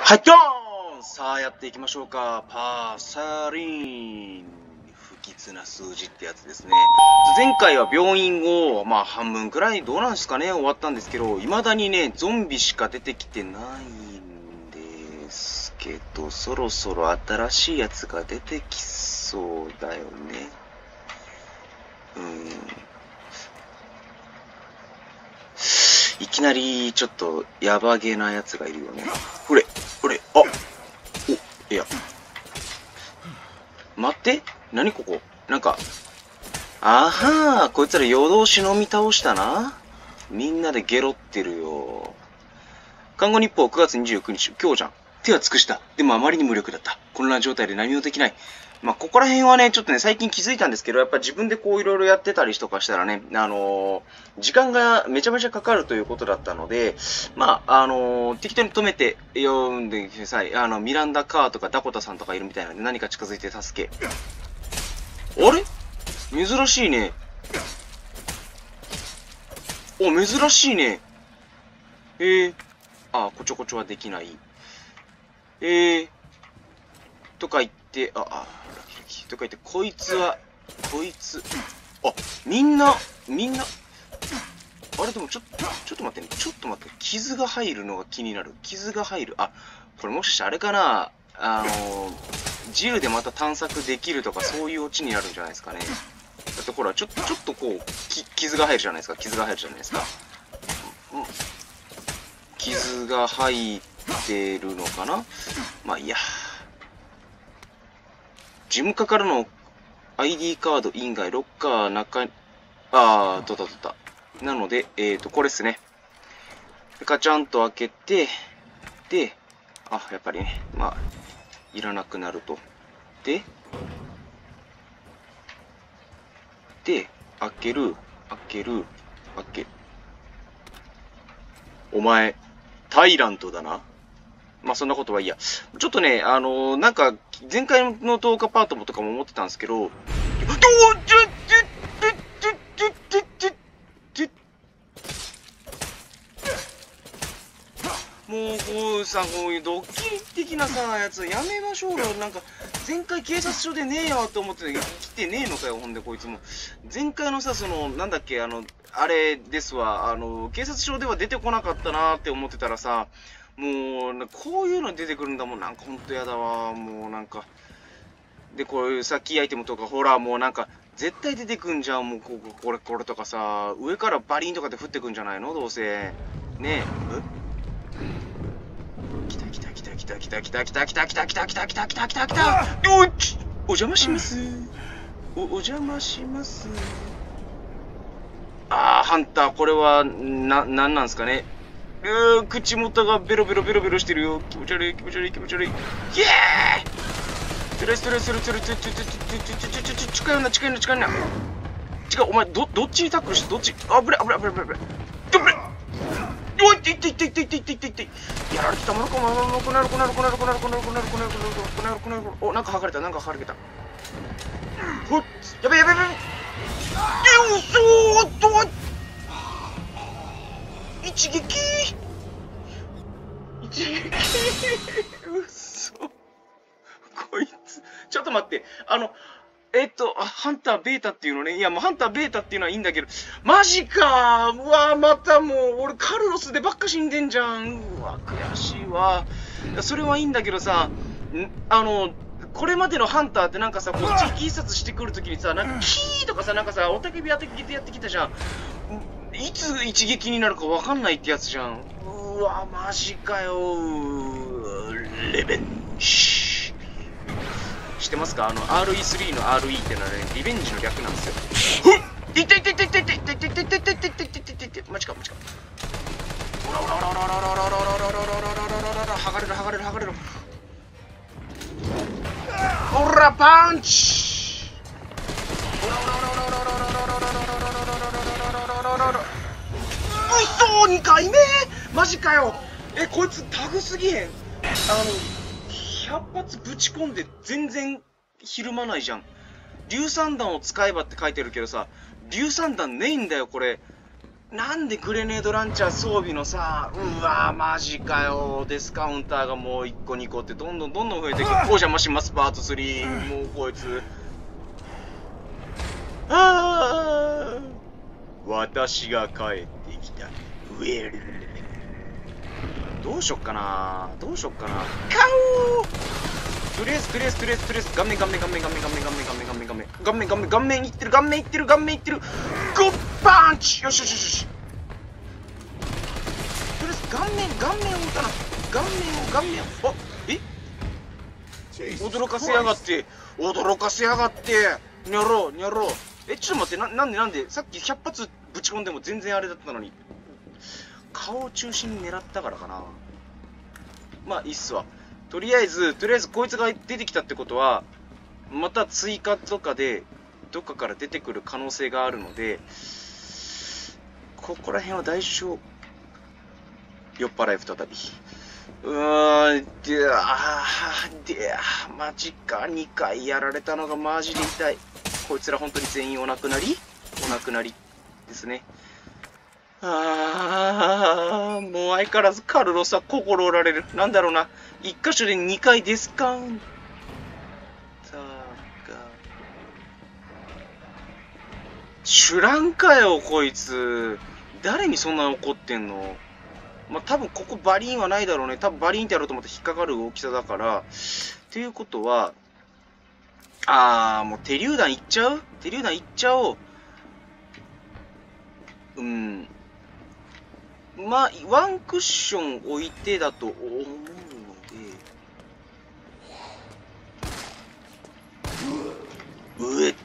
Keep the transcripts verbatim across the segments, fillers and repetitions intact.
はい、ドーン。さあ、やっていきましょうか。パーサリン。不吉な数字ってやつですね。前回は病院を、まあ、半分くらい、どうなんですかね、終わったんですけど、未だにね、ゾンビしか出てきてないんですけど、そろそろ新しいやつが出てきそうだよね。うん。いきなり、ちょっと、ヤバげなやつがいるよね。ほれ、ほれ、あ、お、いや。待って、何ここなんか、あはー、こいつら夜通し飲み倒したな。みんなでゲロってるよ。看護日報くがつにじゅうくにち、今日じゃん。手は尽くした。でもあまりに無力だった。混乱状態で何もできない。まあ、ここら辺はね、ちょっとね、最近気づいたんですけど、やっぱ自分でこういろいろやってたりとかしたらね、あのー、時間がめちゃめちゃかかるということだったので、まあ、あのー、適当に止めて読んでください。あの、ミランダ・カーとかダコタさんとかいるみたいなので、何か近づいて助け。あれ珍しいね。お、珍しいね。えー、あ、こちょこちょはできない。えー、とか言って、あ、あ、ラキラキ。とか言って、こいつは、こいつ、あ、みんな、みんな、あれでもちょっと、ちょっと待ってね。ちょっと待って。傷が入るのが気になる。傷が入る。あ、これもしかしてあれかな、あの、銃でまた探索できるとかそういうオチになるんじゃないですかね。だってほら、ちょ、ちょっとこう、き傷が入るじゃないですか。傷が入るじゃないですか。うん、傷が入ってるのかな。まあいいや。事務課からの アイディー カード以外、ロッカー中に、あー、取った取った。なので、えーと、これですね。ガチャンと開けて、で、あ、やっぱりね、まあ、いらなくなると。で、で、開ける、開ける、開け。お前、タイラントだな。まあそんなことはいいや。ちょっとね、あのー、なんか、前回の動画パートもとかも思ってたんですけど、どうちょもう、こうさ、こういうドッキリ的なさ、やつやめましょうよ。なんか、前回警察署でねえよって思ってて、来てねえのかよ、ほんでこいつも。前回のさ、その、なんだっけ、あの、あれですわ、あの、警察署では出てこなかったなーって思ってたらさ、もう、こういうの出てくるんだもん、なんかほんとやだわ、もうなんか。で、こういうさ、キーアイテムとか、ほら、もうなんか、絶対出てくんじゃん、もうこ、これ、これとかさ、上からバリンとかで降ってくんじゃないのどうせ。ねえ。え来た来た来た来た来た来た来た来た来た来た来た来た来た来た来たよっちお邪魔しますお、お邪魔しますあー、ハンター、これは、な、なんなんすかねうー、口元がベロベロベロベロしてるよ。気持ち悪い、気持ち悪い、気持ち悪い。イエーイトレストレストレストレストレストレストレストレストレス近いよな、近いな、近いな。違う、お前、ど、どっちにタックルして、どっちあぶれ、あぶれ、あぶれ、あぶれ。どぶれおいっていっていっていっていっていっていっていってやられてたものかもこなるこなるこなるこなるこなるこなるこなるこなるこなるこなるこなるおなんか剥がれたなんか剥がれたほっやべやべやべえうそーっと一撃一撃うそこいつちょっと待ってあのえっと、あ、ハンターベータっていうのね。いや、もうハンターベータっていうのはいいんだけど、マジかーうわーまたもう、俺カルロスでばっか死んでんじゃん。うわ、悔しいわ。それはいいんだけどさ、んあの、これまでのハンターってなんかさ、こう、地域視察してくるときにさ、なんかキーとかさ、なんかさ、おたけび当ててやってきたじゃん。いつ一撃になるかわかんないってやつじゃん。うわ、マジかよー。レベンジ。知ってますかあの アールイースリー の アールイー ってのはね、リベンジの略なんですよ。いっていっていっていっていっていっていっていっていっていっていっていっていっていってマジかマジか。ほらほらほらほらほらほらほらほらほらほらほらほら剥がれる剥がれる剥がれる。ほらパンチ。ほらほらほらほらほらほらほらほらほらほらほらほらほらほらほら。うそにかいめマジかよ。えこいつタグすぎへん。あのひゃっ発ぶち込んで全然ひるまないじゃん。硫酸弾を使えばって書いてるけどさ、硫酸弾ねえんだよこれ。 なんでグレネードランチャー装備のさ、うわーマジかよ、デスカウンターがもういっこにこってどんどんどんどん増えていく。お邪魔しますパートスリー。もうこいつあー私が帰ってきた。ウェルどうしよっかなどうしよっかなカオーとりあえずとりあえずとりあえずとりあえず顔面顔面顔面顔面顔面顔面顔面顔面顔面顔面顔面顔面いってる顔面いってる顔面いってるゴッパンチよしよしよしよしとりあえず顔面顔面を打たな顔面を顔面をあえ驚かせやがって驚かせやがってにゃろうにゃろうえちょっと待ってななんでなんでさっきひゃっ発ぶち込んでも全然あれだったのに顔を中心に狙ったからかな。まあいいっすわ。とりあえずとりあえずこいつが出てきたってことはまた追加とかでどっかから出てくる可能性があるのでここら辺は大丈夫。酔っ払い再びうーんであーであマジかにかいやられたのがマジで痛い。こいつら本当に全員お亡くなりお亡くなりですね。ああ、もう相変わらずカルロスは心折られる。なんだろうな。一箇所でにかいディスカウンターが。知らんかよ、こいつ。誰にそんな怒ってんの？まあ、多分ここバリーンはないだろうね。多分バリーンってやろうと思って引っかかる大きさだから。っていうことは、あー、もう手榴弾いっちゃう？手榴弾いっちゃおう。うん。まあ、ワンクッション置いてだと思うので。うえ。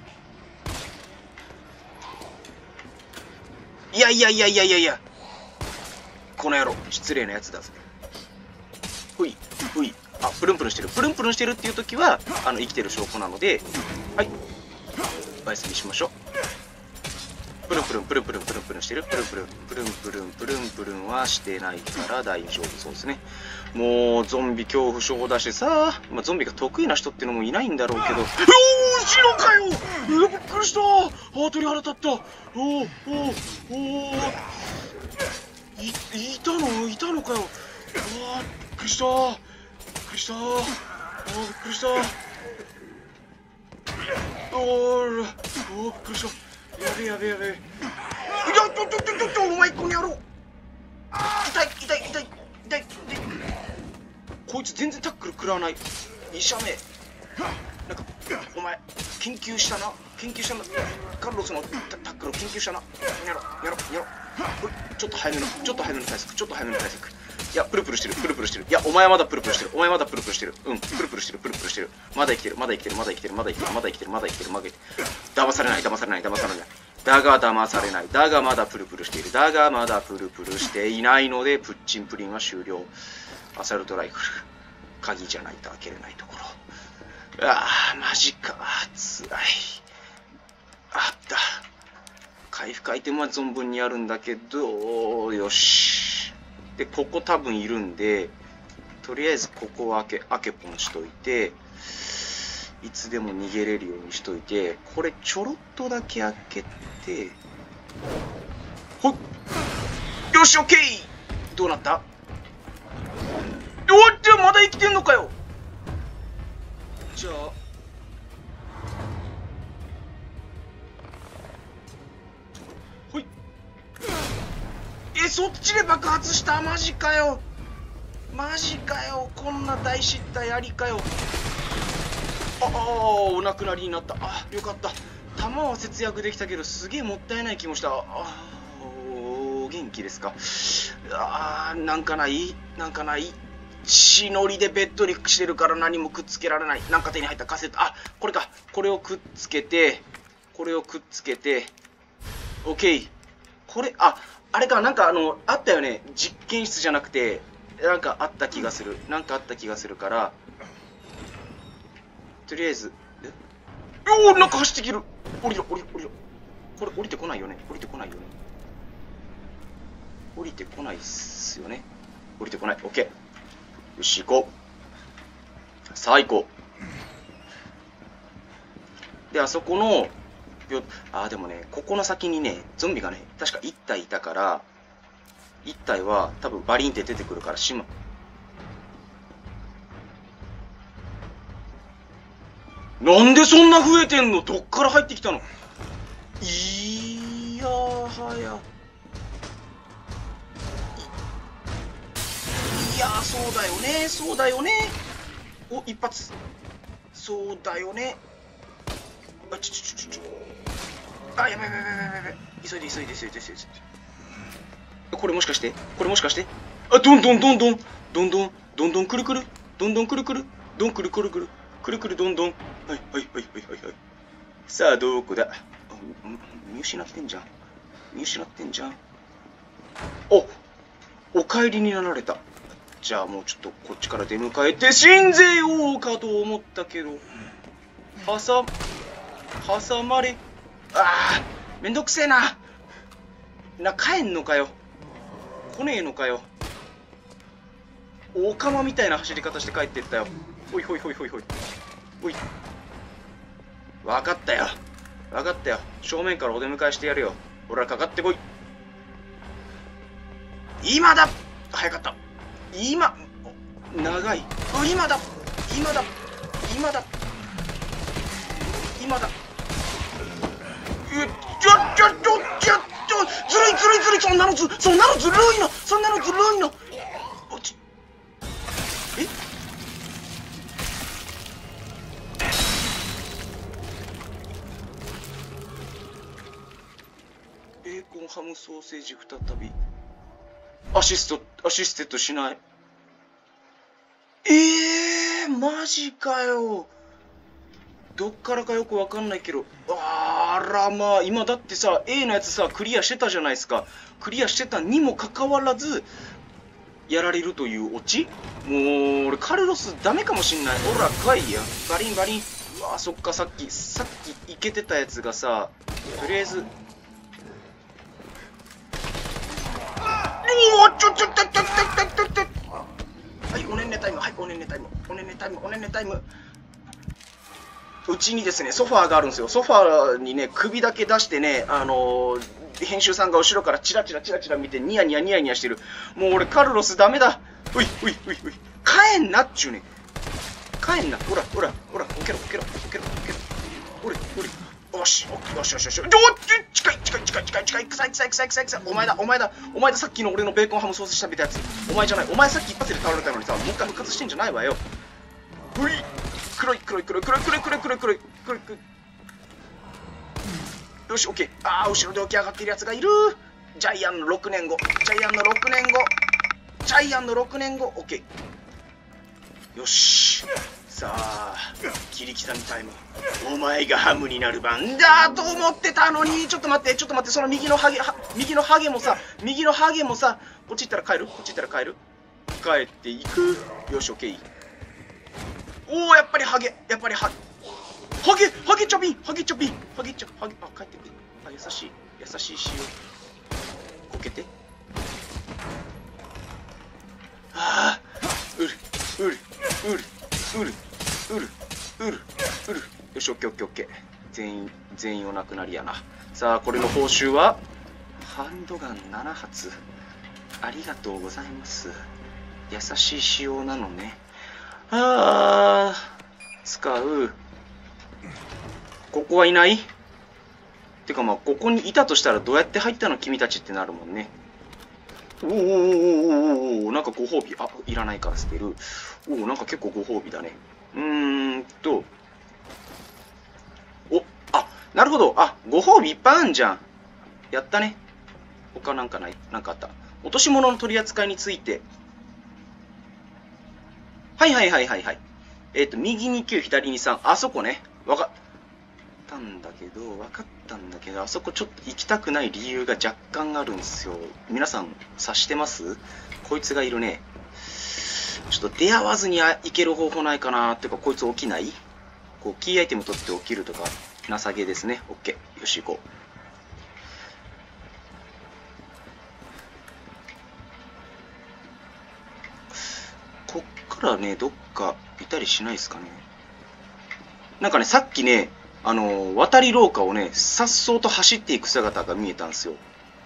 いやいやいやいやいやいや。この野郎、失礼なやつだぜ。ほい、ほい。あ、プルンプルンしてる。プルンプルンしてるっていう時は、あの、生きてる証拠なので、はい。おやすみしましょう。プルンプルンプルンプルンプルンプルンしてるプルンプルンプルンプルンプルンプルンはしてないから大丈夫そうですね。もうゾンビ恐怖症だしさ、まあ、ゾンビが得意な人ってのもいないんだろうけど。おお後ろかよえー、びっくりしたあー鳥肌立ったおおおおおいいたのいたのかよあーびっくりしたびっくりしたあーびっくりしたおーおーびっくりしたやべやべやべ。いや、ちょちょちょちょちょ、お前この野郎。痛い痛い痛い痛い痛い。こいつ全然タックル食らわない。医者め。なんかお前研究したな研究したなカルロスのタックルを研究したな。やろやろやろ。ちょっと早めのちょっと早めの対策ちょっと早めの対策。いやプルプルしてるプルプルしてる。いやお前はまだプルプルしてるお前はまだプルプルしてる。うんプルプルしてるプルプルしてる。まだ生きてるまだ生きてるまだ生きてるまだ生きてるまだ生きてるまだ生きてるまだ生きてる。騙されない騙されない騙されない。だが騙されない。だがまだプルプルしている。だがまだプルプルしていないのでプッチンプリンは終了。アサルトライフル鍵じゃないと開けれないところ。ああマジかつらい。あった回復アイテムは存分にあるんだけどよしでここ多分いるんでとりあえずここを開け開けポンしといていつでも逃げれるようにしといてこれちょろっとだけ開けてほっよしオッケーどうなったおっじゃあまだ生きてんのかよじゃあほいえそっちで爆発したマジかよマジかよこんな大失態ありかよああお亡くなりになったあよかった弾は節約できたけどすげえもったいない気もしたあお元気ですかあーなんかないなんかない血のりでべっとりしてるから何もくっつけられないなんか手に入ったカセットあこれかこれをくっつけてこれをくっつけて OK これああれかなんかあのあったよね実験室じゃなくてなんかあった気がするなんかあった気がするからとりあえずえおおなんか走ってきる降りろ降りろ降りろこれ降りてこないよね降りてこないよね降りてこないっすよね降りてこない OKよし行こうさあ行こうであそこのよ、あーでもね、ここの先にね、ゾンビがね、確かいち体いたから、いち体は多分バリンって出てくるから、しま、なんでそんな増えてんの？どっから入ってきたの？いやーはや。いやー、そうだよね、そうだよね。お、一発。そうだよね。あ、ちょちょちょちょ。あ、やばいやばいやばいやばいやばい。急いで急いで急いで急いで。これもしかしてこれもしかしてあ、どんどんどんどんどんどんどんどんくるくるどんどんくるくるどんくるくるくるくるくるどんどん。はいはいはいはいはいはい。さあどこだ。見失ってんじゃん見失ってんじゃん。お、お帰りになられた。じゃあもうちょっとこっちから出迎えて死んぜようかと思ったけど、挟挟まれ、あーめんどくせえな。な、帰んのかよ。来ねえのかよ。オカマみたいな走り方して帰ってったよ。ほいほいほいほいほいほい。分かったよ分かったよ。正面からお出迎えしてやるよ。ほらかかってこい。今だ。早かった。今長い。今だ今だ今だ今だ。え、ちょちょちょちょちょ、ずるいずるいずるい。そんなのずそんなのずるいのそんなのずるいの。おちえベーコンハムソーセージ再びアシストアシステッドしない。えー、マジかよ。どっからかよくわかんないけど、あらまあ、今だってさ A のやつさクリアしてたじゃないですか。クリアしてたにもかかわらずやられるというオチ。もう俺カルロスダメかもしんない。ほら来いやバリンバリン。うわそっか、さっきさっきいけてたやつがさ、とりあえずおおちょちょちょちょちょちょちょ。はい、おねんねタイム、はい、おねんねタイム、おねんねタイム、おねんねタイム。うちにですね、ソファーがあるんですよ。ソファーにね、首だけ出してね、あのー、編集さんが後ろからチラチラチラチラ見て、ニヤニヤニヤニヤしてる。もう俺、カルロスダメだ。うい、うい、うい、うい。帰んなっちゅうね。帰んな。ほら、ほら、ほら、オケろ、オケろ、オケろ、オケろ。ほれ、ほれ。よし、よし、よし、よし。おっ、近い、近い、近い、近い、近い、臭い、臭い、臭い、臭い、臭い。お前だ、お前だ、お前だ、さっきの俺のベーコンハムソース食べたやつ。お前じゃない。お前さっき一発で倒れたのにさ、もう一回復活してんじゃないわよ。うい。黒い黒い黒い黒い黒い黒い黒い黒い黒い黒い。よし、オッケー。ああ、後ろで起き上がっているやつがいる。ジャイアンのろくねんご、ジャイアンのろくねんご、ジャイアンのろくねんご。オッケー。よし、さあ切り刻みタイム。お前がハムになる番だと思ってたのに。ちょっと待ってちょっと待って。その右のハゲは右のハゲもさ右のハゲもさ、こっち行ったら帰る、こっち行ったら帰る、帰っていく。よし、オッケー。おお、やっぱりハゲ、やっぱりハハゲ、ハゲチョビン、ハゲチョビン、ハゲチョハゲ、あ、帰ってくる。あ、優しい、優しい塩。こけて。ああ、うる、うる、うる、うる、うる、うる、うる。よし、オッケーオッケーオッケー。全員、全員お亡くなりやな。さあ、これの報酬はハンドガンなな発。ありがとうございます。優しい仕様なのね。あー、使う。ここはいない？てかまあ、ここにいたとしたらどうやって入ったの君たちってなるもんね。おーおーおーおーおーおー、なんかご褒美。あ、いらないから捨てる。おお、なんか結構ご褒美だね。うーんと。お、あ、なるほど。あ、ご褒美いっぱいあんじゃん。やったね。他なんかない？なんかあった。落とし物の取り扱いについて。はいはいはいはいはい。えっと、右にきゅう、左にさん。あそこね。わかったんだけど、わかったんだけど、あそこちょっと行きたくない理由が若干あるんですよ。皆さん、察してます？こいつがいるね。ちょっと出会わずに行ける方法ないかな。っていうか、こいつ起きない？こう、キーアイテム取って起きるとか、情けですね。オッケー。よし、行こう。こっからね、どっかいたりしないですかね。なんかね、さっきね、 あの渡り廊下をねさっそうと走っていく姿が見えたんですよ。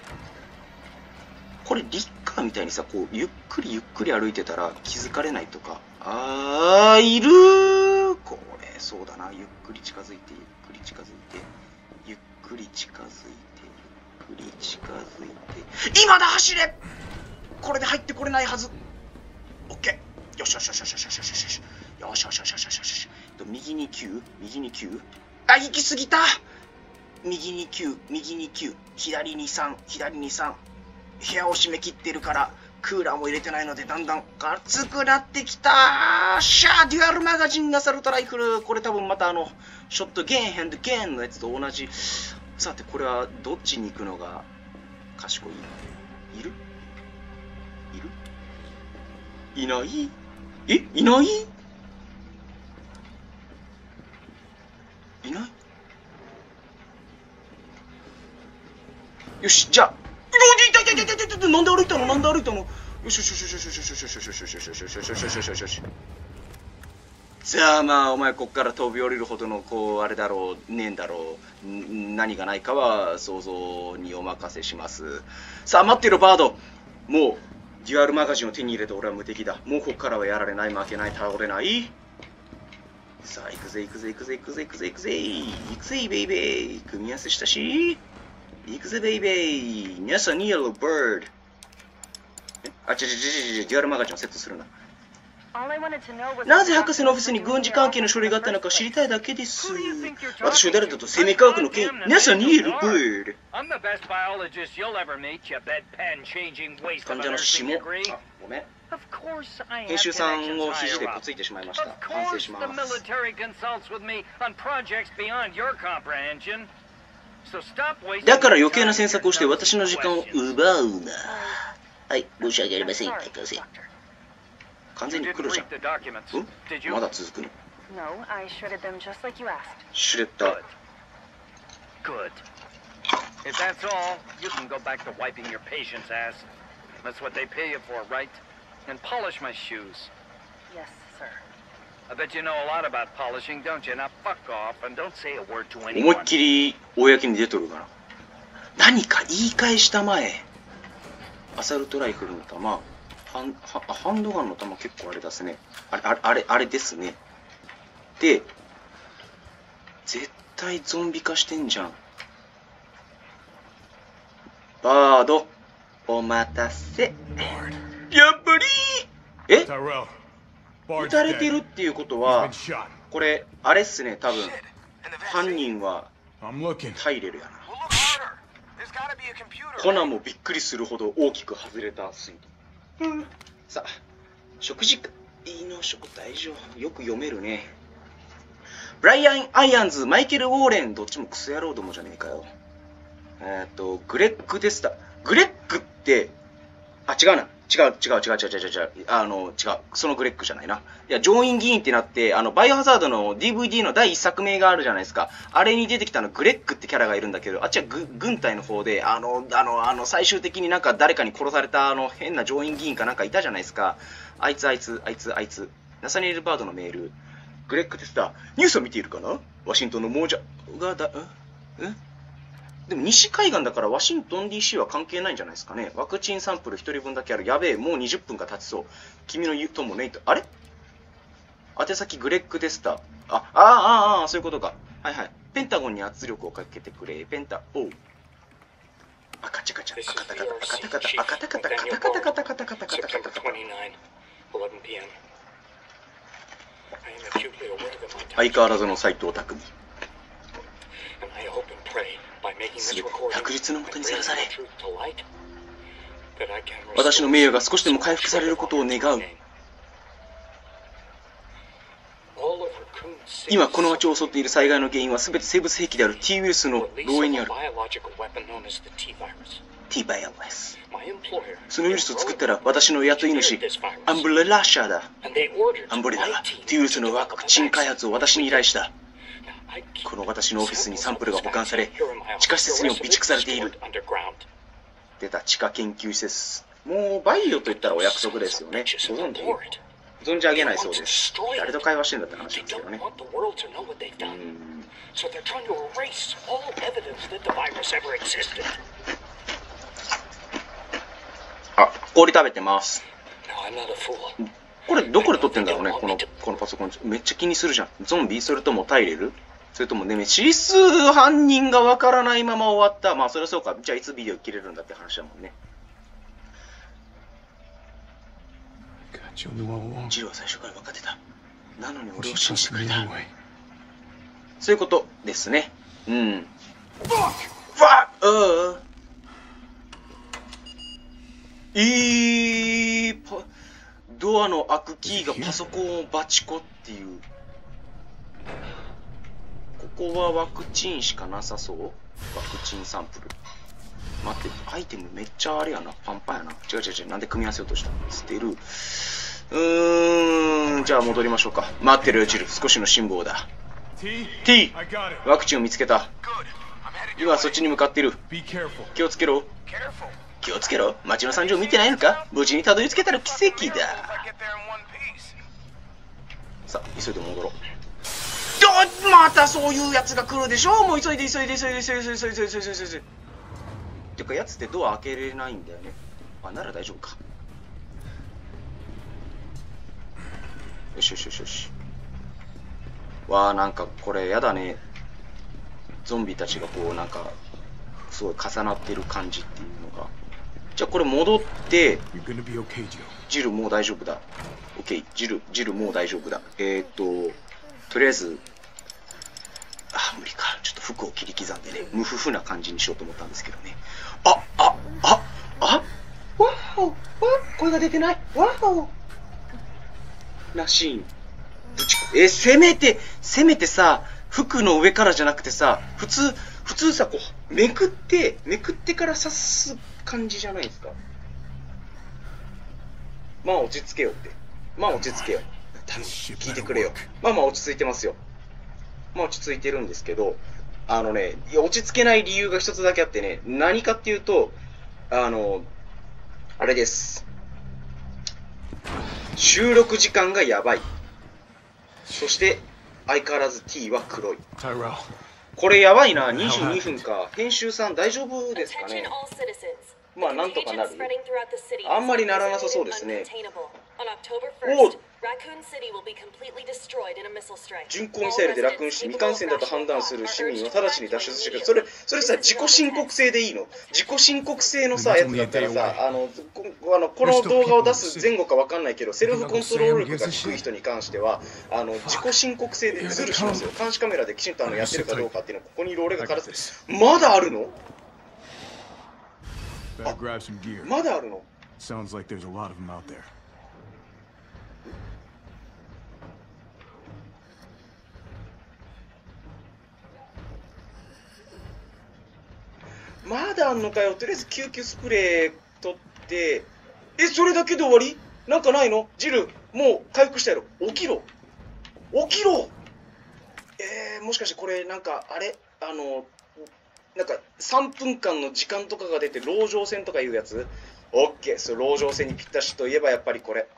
これリッカーみたいにさこうゆっくりゆっくり歩いてたら気づかれないとか。あーいるー。これそうだな。ゆっくり近づいてゆっくり近づいてゆっくり近づいてゆっくり近づいて今だ走れ。これで入ってこれないはず。オッケー。よしよしよしよしよしよしよしよしよしよしよしよしよしよし。右にきゅう右にきゅう。あ、行き過ぎた。右にきゅう右にきゅう左にさん左にさん。部屋を閉め切ってるからクーラーも入れてないのでだんだん暑くなってきた。シャーデュアルマガジンアサルトライフル。これ多分またあのショットゲーンヘンドゲーンのやつと同じ。さてこれはどっちに行くのが賢い。いるいるいないえいないいない。よしじゃあなんで歩いたのなんで歩いたの。よしよしよしよしよしよしよしよしよしよしよしよしよしよしよしよしよしよしよし。さあまあお前こっから飛び降りるほどのこうあれだろうねえんだろう。何がないかは想像にお任せします。さあ待ってるバード。もうデュアルマガジンを手に入れて俺は無敵だ。もうこっからはやられない負けない倒れない。さあ行くぜ行くぜ行くぜ行くぜ行くぜ行くぜ行くぜベイベー。組み合わせしたし行くぜベイベー。皆さんにイエローバード。あ、ちょちょちょちょ、デュアルマガジンをセットするな。なぜ博士のオフィスに軍事関係の書類があったのか知りたいだけです。私は誰だと生命科学の権威。皆さんにイエローバード。患者の下。あ、ごめん。編集さんを肘でこついてしまいました。反省します。だから余計な詮索をして私の時間を奪うな。はい、申し訳ありません。博士。完全に黒じゃん。うん？まだ続くの？シュレッダー。Good. If that's all, you can go back to wiping your patient's ass. That's what they pay you for, right? And polish my shoes. Yes, sir. I bet you know a lot about polishing, don't you? Now fuck off and don't say a word to anyone. 思いっきり公に出とるかな。何か言い返したまえ。アサルトライフルの弾、ハン、ハンドガンの弾結構あれですね。あれ、あれ、あれ、あれですね。で、絶対ゾンビ化してんじゃん。バード、お待たせ。やっぱりえ撃たれてるっていうことは、これ、あれっすね、多分。犯人は、タイレルやな。コナンもびっくりするほど大きく外れたスイート。うん、さあ、食事か。いいの食大丈夫。よく読めるね。ブライアン・アイアンズ、マイケル・ウォーレン、どっちもクソ野郎どもじゃねえかよ。えっと、グレッグ・デスタ。グレッグって、あ、違うな。違う、違う、違う、違う、違う、違う、あの、違う。そのグレッグじゃないな。いや、上院議員ってなって、あの、バイオハザードの ディーブイディー のだいいっさくめがあるじゃないですか。あれに出てきたの、グレッグってキャラがいるんだけど、あっちはぐ軍隊の方で、あの、あの、あの、最終的になんか誰かに殺された、あの、変な上院議員かなんかいたじゃないですか。あいつ、あいつ、あいつ、あいつ。ナサニエル・バードのメール。グレッグですだ。ニュースを見ているかな？ワシントンの亡者がだ、ん？ん？でも西海岸だからワシントン ディーシー は関係ないんじゃないですかね。ワクチンサンプルひとりぶんだけある。やべえ、もうにじゅっぷんが経ちそう。君の言うともねえと。あれ？宛先グレッグデスタ。あ、ああ、ああ、そういうことか。はいはい。ペンタゴンに圧力をかけてくれ。ペンタ、おう。あ、カチャカチャ、あかたかた、あかたかた、あかたかた、カタカタカタカタカタカタカタカタカタ。相変わらずの斎藤匠。すべて確実のもとにさらされ、私の名誉が少しでも回復されることを願う。今この町を襲っている災害の原因はすべて生物兵器である T ウイルスの漏洩にある。 T バイオレス。そのウイルスを作ったら私の雇い主アンブレラ社だ。アンブレラが T ウイルスのワクチン開発を私に依頼した。この私のオフィスにサンプルが保管され、地下施設にも備蓄されている。出た地下研究施設。もうバイオといったらお約束ですよね。ご存知？ 存じ上げないそうです。誰と会話してんだって話ですけどね。うん。あ、氷食べてます。これどこで撮ってんだろうね、このこのパソコン。めっちゃ気にするじゃん。ゾンビ？それともタイレル？それともネメシス？犯人がわからないまま終わった。まあそれはそうか。じゃあいつビデオ切れるんだって話だもんね。ジルは最初から分かってた。なのに俺を信じてくれた。そういうことですね。うん。ファッ！いいパドアの開くキーがパソコンをバチコっていう。ここはワクチンしかなさそう。ワクチンサンプル。待って、アイテムめっちゃあれやな。パンパンやな。違う違う違う。なんで組み合わせようとした？捨てる。うーん、じゃあ戻りましょうか。待ってるよ、ジル。少しの辛抱だ。T、ワクチンを見つけた。今そっちに向かっている。気をつけろ。気をつけろ。街の惨状見てないのか？無事にたどり着けたら奇跡だ。さあ、急いで戻ろう。どまたそういうやつが来るでしょ。もう急いで急いで急いで急いで急いで急いで急いで急いで急いで。っていうか、やつってドア開けれないんだよね。あ、なら大丈夫か。よしよしよしよし。わあ、なんかこれやだね。ゾンビたちがこうなんかすごい重なってる感じっていうのが。じゃあこれ戻って、ジルもう大丈夫だ。オッケー、ジル、ジルもう大丈夫だ。えーっと、とりあえず、あ、無理か。ちょっと服を切り刻んでね、無夫婦な感じにしようと思ったんですけどね。あ、あ、あ、あ、わお、わ声が出てない。わおなシーン。ぶちえ、せめて、せめてさ、服の上からじゃなくてさ、普通、普通さ、こう、めくって、めくってから刺す感じじゃないですか。まあ落ち着けよって。まあ落ち着けよ。多分聞いてくれよ。まあまあ落ち着いてますよ。まあ落ち着いてるんですけど、あのね、いや落ち着けない理由が一つだけあってね、何かっていうと、あの、あれです。収録時間がやばい。そして、相変わらず T は黒い。これやばいな、にじゅうにふんか。編集さん大丈夫ですかね。まあなんとかなる。あんまりならなさそうですね。おう、巡航ミサイルでラクーン市未感染だと判断する市民は直ちに脱出してくる。それ、それさ、自己申告制でいいの？自己申告制のさ、やつだったらさ、あの、こ, あのこの動画を出す前後かわかんないけど、セルフコントロール力が低い人に関しては、あの、自己申告制でズルしますよ。監視カメラできちんとあのやってるかどうかっていうのは、ここにいる俺がからす。まだあるの？あ、まだあるの？まだあんのかよ。とりあえず救急スプレー取って、え、それだけで終わり？なんかないの？ジル、もう回復したやろ。起きろ。起きろ。えー、もしかしてこれなんか、あれあの、なんかさんぷんかんの時間とかが出て、籠城戦とかいうやつ？オッケー、それ籠城戦にぴったしといえばやっぱりこれ。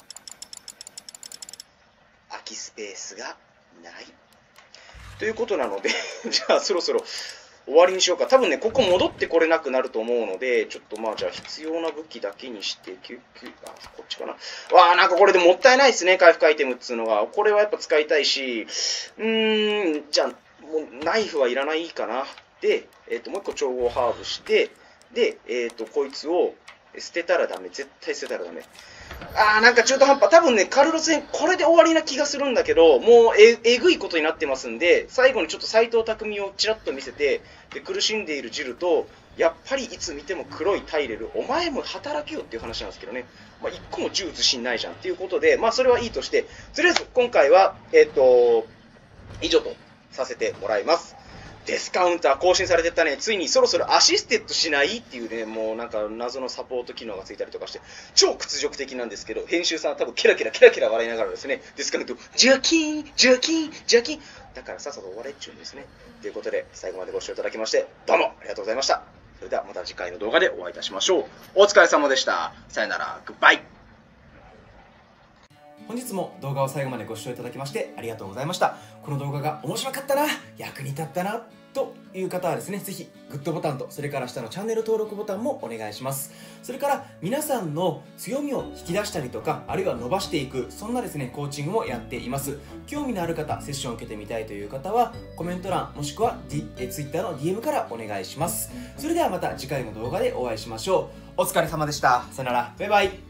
空きスペースがない。ということなので、じゃあそろそろ、終わりにしようか。多分ね、ここ戻ってこれなくなると思うので、ちょっとまあじゃあ必要な武器だけにして、救急、あ、こっちかな。わあ、なんかこれでもったいないですね、回復アイテムっつうのが。これはやっぱ使いたいし、うーん、じゃあ、もうナイフはいらないかな。で、えっと、もう一個調合ハーブして、で、えっと、こいつを捨てたらダメ。絶対捨てたらダメ。あー、なんか中途半端。多分ね、カルロス戦、これで終わりな気がするんだけど、もうえ、えぐいことになってますんで、最後にちょっと斎藤匠をちらっと見せて、で、苦しんでいるジルと、やっぱりいつ見ても黒いタイレル、お前も働けよっていう話なんですけどね、まあ、一個も銃自信ないじゃんっていうことで、まあ、それはいいとして、とりあえず今回は、えっと、以上とさせてもらいます。デスカウンター更新されてったね。ついにそろそろアシステッドしないっていうね、もうなんか謎のサポート機能がついたりとかして、超屈辱的なんですけど、編集さんは多分ケラケラケラケラ笑いながらですね、デスカウント、ジャキーン、ジャキーン、ジャキーン。だからさっさと終われっちゅうんですね。ということで、最後までご視聴いただきまして、どうもありがとうございました。それではまた次回の動画でお会いいたしましょう。お疲れ様でした。さよなら、グッバイ。 本日も動画を最後までご視聴いただきましてありがとうございました。この動画が面白かったな、役に立ったなという方はですね、ぜひグッドボタンと、それから下のチャンネル登録ボタンもお願いします。それから皆さんの強みを引き出したりとか、あるいは伸ばしていく、そんなですねコーチングもやっています。興味のある方、セッションを受けてみたいという方はコメント欄もしくは、D、え Twitter の ディーエム からお願いします。それではまた次回の動画でお会いしましょう。お疲れ様でした。さよなら。バイバイ。